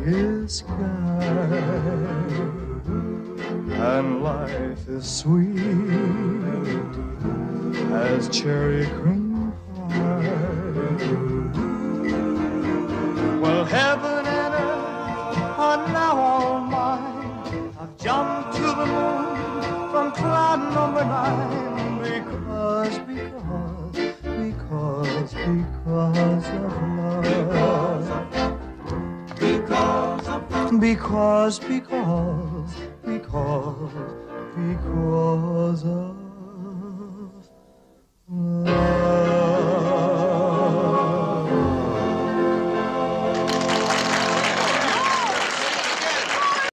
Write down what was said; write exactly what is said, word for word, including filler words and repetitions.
his sky, and life is sweet as cherry cream pie. Well, heaven and earth are now all mine. I've jumped to the moon from cloud number nine because, because, because, because of love. Because of love. Because, because, because, because of